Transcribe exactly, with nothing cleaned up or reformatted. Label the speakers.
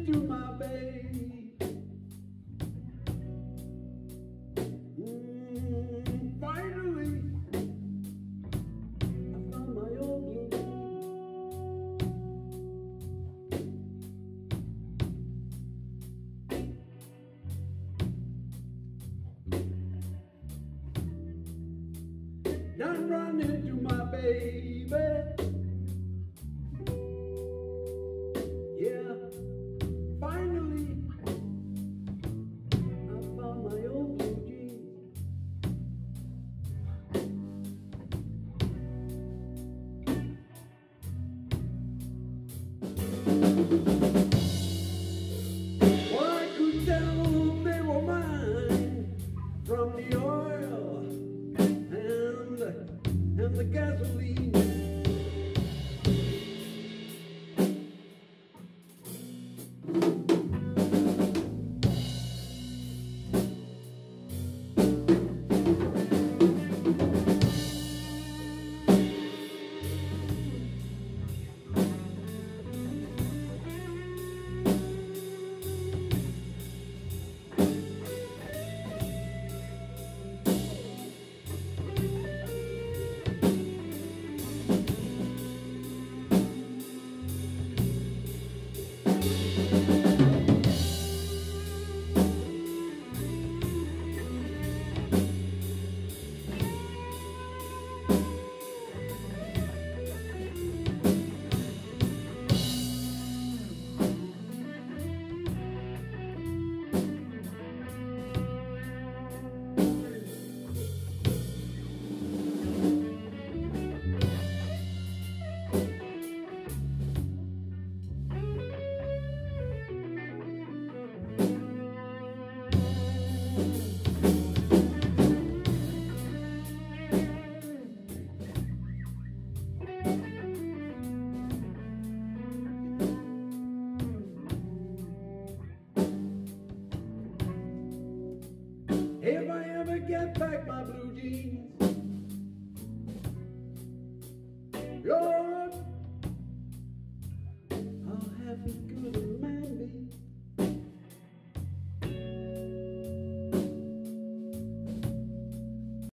Speaker 1: into my babe. Mm, finally, I found my old blue jeans. Done run into my baby. Yeah, finally, I found my old blue jeans. Well, I could tell they were mine from the oil and, and the gasoline. If I ever get back my blue jeans,